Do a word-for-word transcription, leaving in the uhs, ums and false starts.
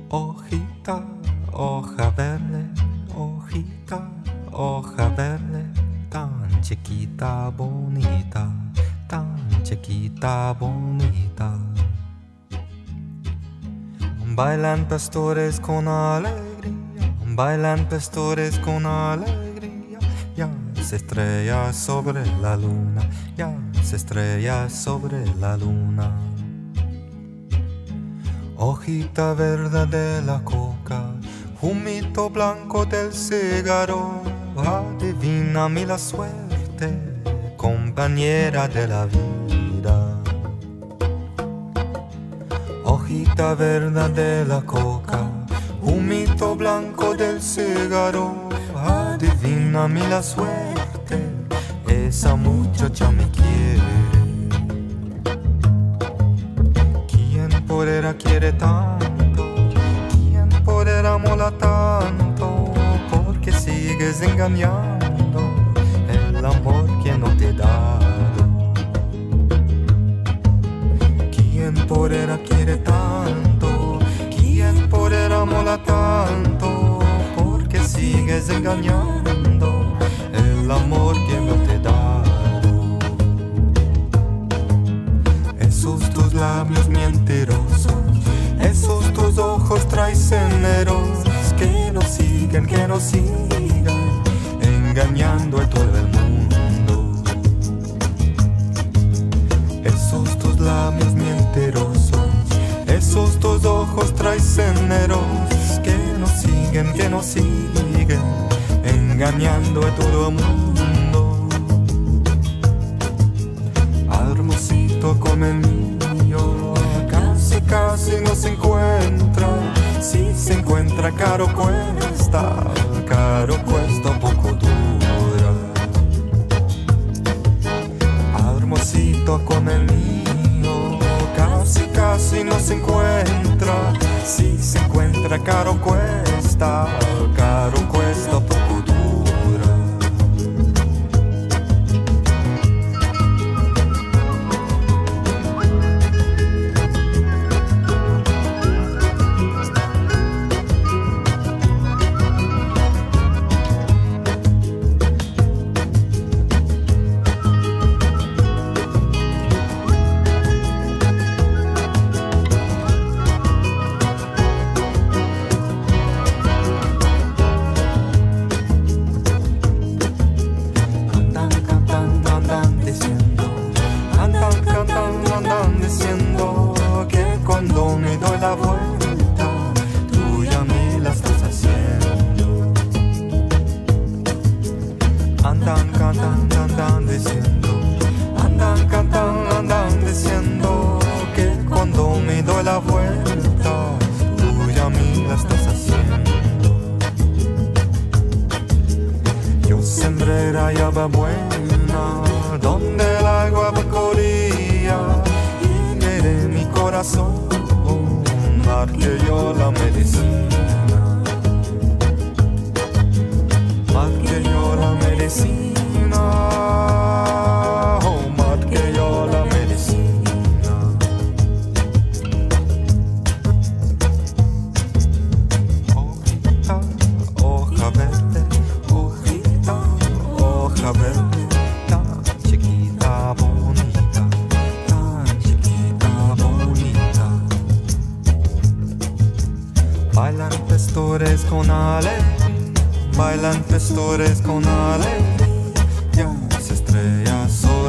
Hojita, hoja verde, hojita, hoja verde, tan chiquita, bonita, tan chiquita, bonita. Bailan pastores con alegría, bailan pastores con alegría. Ya se estrella sobre la luna, ya se estrella sobre la luna. Hojita verde de la coca, humito blanco del cigarro, adivíname la suerte, compañera de la vida. Hojita verde de la coca, humito blanco del cigarro, adivíname la suerte, esa muchacha me quiere. Porera quiere tanto, quien porera mola tanto, porque sigues engañando el amor que no te he dado. Quien porera quiere tanto, quien porera mola tanto, porque sigues engañando el amor que no te he dado. Esos tus labios mentirosos, esos tus ojos traicioneros, que nos siguen, que nos sigan, engañando a todo el mundo. Esos tus labios mentirosos, esos tus ojos traicioneros, que nos siguen, que nos siguen, engañando a todo el mundo. Hermosito como el mío, casi casi no se encuentra. Si se encuentra caro cuesta, caro cuesta poco dura. Hermosito como el mío, casi casi no se encuentra. Si se encuentra caro cuesta, caro cuesta poco dura. Cuando me doy la vuelta, tú ya me la estás haciendo. Andan, cantan, andan diciendo, andan, cantan, andan diciendo, que cuando me doy la vuelta, tú ya me la estás haciendo. Yo sembré la hierba buena, donde el agua corría, y de mi corazón marqué yo la medicina, marqué yo la medicina, oh, marqué yo la medicina. Hojita, hoja verde, hojita, hoja verde, tan chiquita, bonita, tan chiquita, bonita. Bailan pastores con alegría, bailan pastores con alegría, ya se estrella sol.